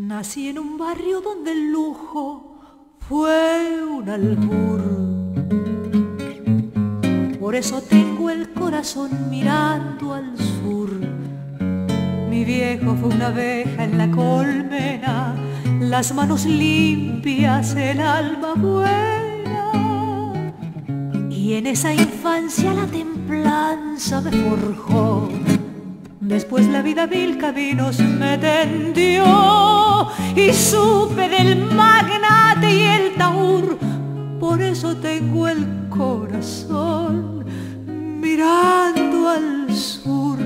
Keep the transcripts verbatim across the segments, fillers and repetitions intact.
Nací en un barrio donde el lujo fue un albur. Por eso tengo el corazón mirando al sur. Mi viejo fue una abeja en la colmena, las manos limpias, el alma buena. Y en esa infancia la templanza me forjó. Después la vida mil caminos me tendió y supe del magnate y el taur. Por eso tengo el corazón mirando al sur.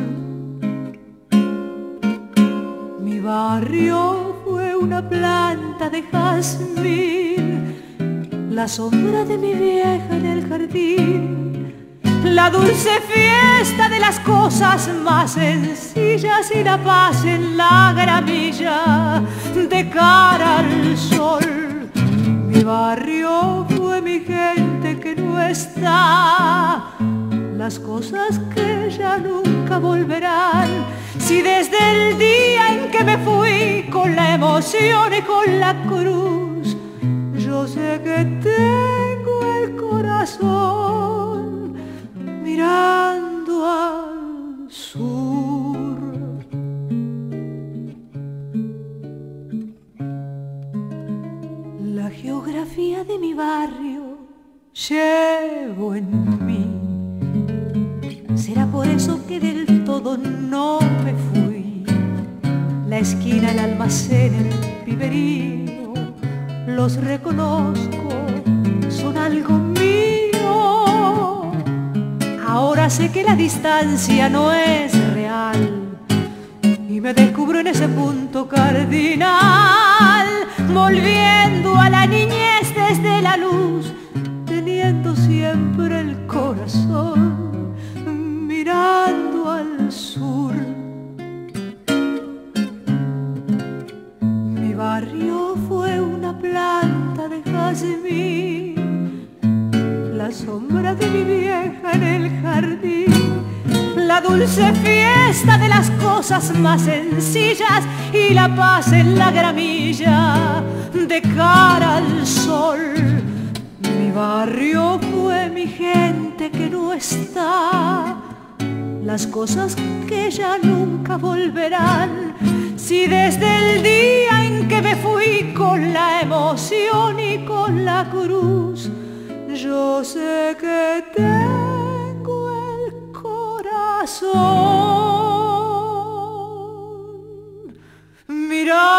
Mi barrio fue una planta de jazmín, la sombra de mi vieja en el jardín, la dulce fiesta de las cosas más sencillas y la paz en la gramilla de cara al sol. Mi barrio fue mi gente que no está, las cosas que ya nunca volverán. Si desde el día en que me fui con la emoción y con la cruz, yo sé que tengo el corazón mirando al sur. La geografía de mi barrio llevo en mí. Será por eso que del todo no me fui. La esquina, el almacén, el piberío, los reconozco, son algo mío. Ahora sé que la distancia no es real y me descubro en ese punto cardinal, volviendo a la niñez desde la luz, teniendo siempre el corazón mirando al sur. Mi barrio fue una planta de jazmín, la sombra de mi vieja en el jardín, la dulce fiesta de las cosas más sencillas y la paz en la gramilla de cara al sol. Mi barrio fue mi gente que no está, las cosas que ya nunca volverán. Si desde el día en que me fui con la emoción y con la cruz, yo sé que tengo el corazón mirando